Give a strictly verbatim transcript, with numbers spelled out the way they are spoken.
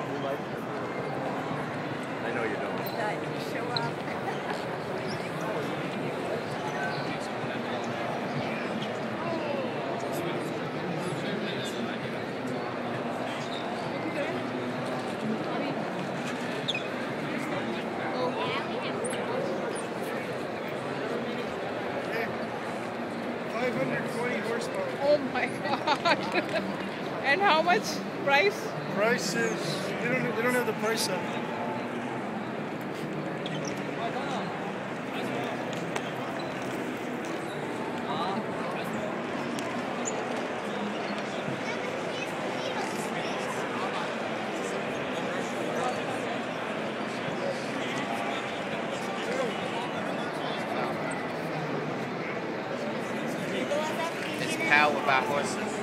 I know you don't. That you show up. five hundred twenty horsepower. Oh my god. And how much price? Price is, they don't, they don't have the price up. It's powered by horses.